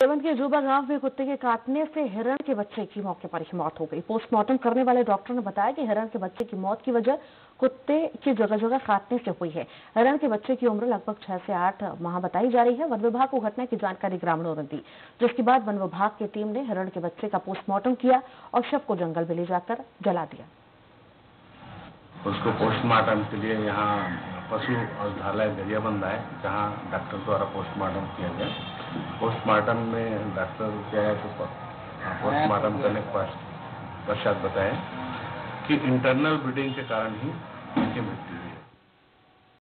देवबंद के जुबा गांव में कुत्ते के काटने से हिरण के बच्चे की मौके पर ही मौत हो गई। पोस्टमार्टम करने वाले डॉक्टर ने बताया कि हिरण के बच्चे की मौत की वजह कुत्ते की जगह जगह काटने से हुई है। हिरण के बच्चे की उम्र लगभग 6 से 8 माह बताई जा रही है। वन विभाग को घटना की जानकारी ग्रामीणों ने दी, जिसके बाद वन विभाग की टीम ने हिरण के बच्चे का पोस्टमार्टम किया और शव को जंगल में ले जाकर जला दिया। उसको पोस्टमार्टम के लिए यहाँ पशु औषधालय गरियाबंद है, जहाँ डॉक्टर द्वारा पोस्टमार्टम किया गया। पोस्टमार्टम में डॉक्टर क्या है तो पोस्टमार्टम करने के पश्चात बताया कि इंटरनल ब्लीडिंग के कारण ही उनकी मृत्यु